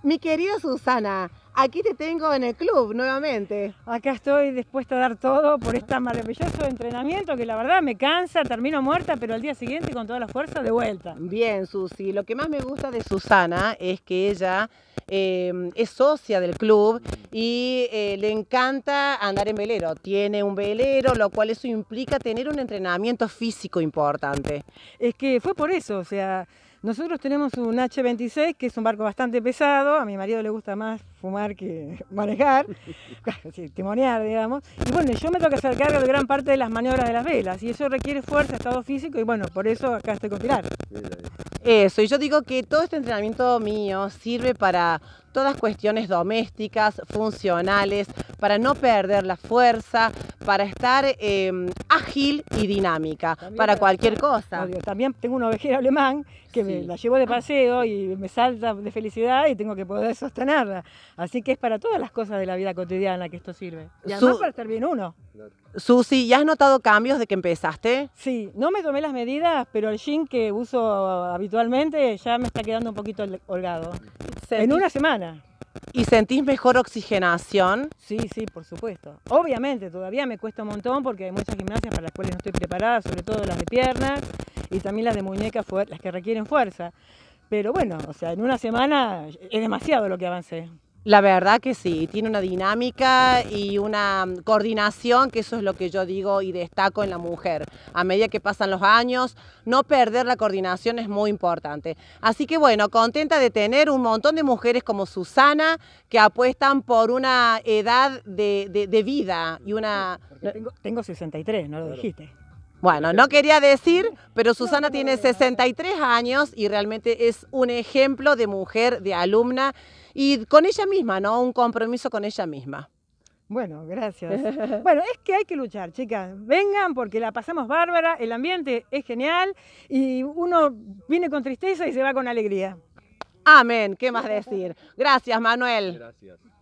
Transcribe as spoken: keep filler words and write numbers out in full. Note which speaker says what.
Speaker 1: Mi querida Susana, aquí te tengo en el club nuevamente.
Speaker 2: Acá estoy dispuesta a dar todo por este maravilloso entrenamiento que la verdad me cansa, termino muerta, pero al día siguiente con toda la fuerza de vuelta.
Speaker 1: Bien, Susi, lo que más me gusta de Susana es que ella eh, es socia del club y eh, le encanta andar en velero. Tiene un velero, lo cual eso implica tener un entrenamiento físico importante.
Speaker 2: Es que fue por eso, o sea, nosotros tenemos un hache veintiséis, que es un barco bastante pesado, a mi marido le gusta más fumar que manejar, sí, timonear, digamos, y bueno, yo me tengo que hacer cargo de gran parte de las maniobras de las velas, y eso requiere fuerza, estado físico, y bueno, por eso acá estoy con Pilar.
Speaker 1: Eso, y yo digo que todo este entrenamiento mío sirve para todas cuestiones domésticas, funcionales, para no perder la fuerza, para estar eh, ágil y dinámica, también para cualquier cosa.
Speaker 2: Obvio, también tengo un ovejero alemán que sí. me la llevo de paseo y me salta de felicidad y tengo que poder sostenerla. Así que es para todas las cosas de la vida cotidiana que esto sirve. Y además Su para estar bien uno.
Speaker 1: Susi, ¿ya has notado cambios de que empezaste?
Speaker 2: Sí, no me tomé las medidas, pero el jean que uso habitualmente ya me está quedando un poquito holgado. En una semana.
Speaker 1: ¿Y sentís mejor oxigenación?
Speaker 2: Sí, sí, por supuesto. Obviamente, todavía me cuesta un montón porque hay muchas gimnasias para las cuales no estoy preparada, sobre todo las de piernas y también las de muñecas, las que requieren fuerza. Pero bueno, o sea, en una semana es demasiado lo que avancé.
Speaker 1: La verdad que sí, tiene una dinámica y una coordinación, que eso es lo que yo digo y destaco en la mujer. A medida que pasan los años, no perder la coordinación es muy importante. Así que bueno, contenta de tener un montón de mujeres como Susana que apuestan por una edad de, de, de vida y una...
Speaker 2: Tengo, tengo sesenta y tres, no lo dijiste.
Speaker 1: Bueno, no quería decir, pero Susana tiene sesenta y tres años y realmente es un ejemplo de mujer, de alumna y con ella misma, ¿no? Un compromiso con ella misma.
Speaker 2: Bueno, gracias. Bueno, es que hay que luchar, chicas. Vengan porque la pasamos bárbara, el ambiente es genial y uno viene con tristeza y se va con alegría.
Speaker 1: Amén, ¿qué más decir? Gracias, Manuel.
Speaker 3: Gracias.